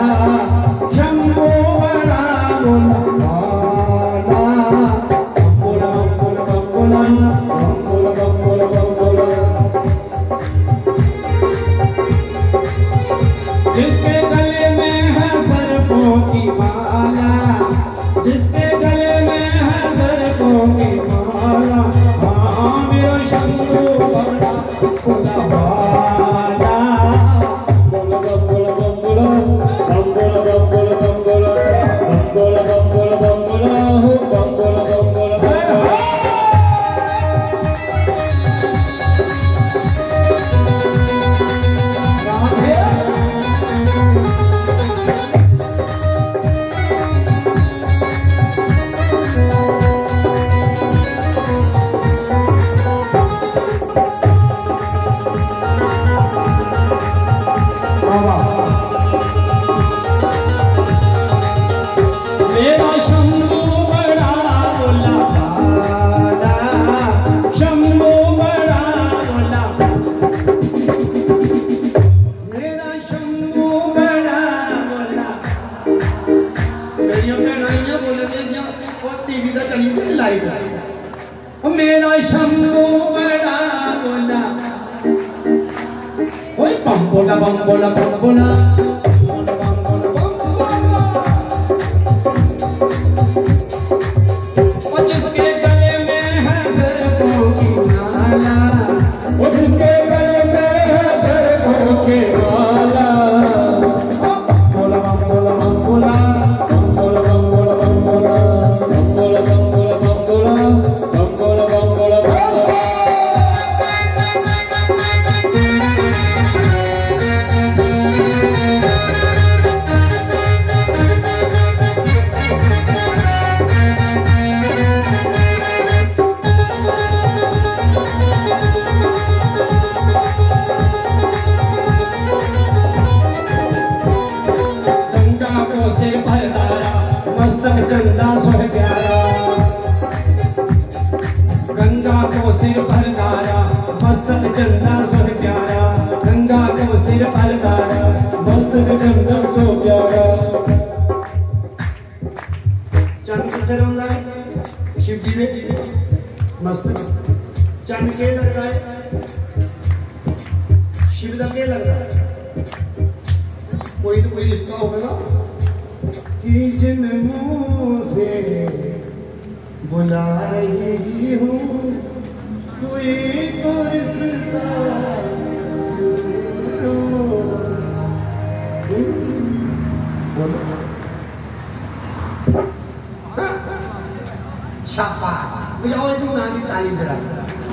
शंभो बड़ा बोला जिसके गले में है सर्पों की माला, जिसके गले में है सर्पों की माला, हाँ मेरा शंभो बड़ा मेरा शंभू बड़ा बोला, ओए बम बोला बम बोला बम बोला, और जिसके गले में है सर्पों की माला, और जिसके गले में है सर्पों की माला, बोला बम बोला बम बोला, बम बोला बम बोला बम बोला, बम बोला बम बोला बम बोला, बम बोला बम बोला बम बोला। सिर पर तारा मस्तक चंदा सोह प्यारा, गंगा को सिर पर तारा मस्तक चंदा सोह प्यारा, गंगा को सिर पर तारा मस्तक चंदा सो प्यारा। चंद कितने होता है शिव जी ने मस्तक चंद के लगता है, शिव का के लगता है, कोई तो कोई रिश्ता होगा कि जन्मों से बुला रही हूँ, कोई तो रिश्ता शाबाश, बजाओ तुम नानी ताली जरा।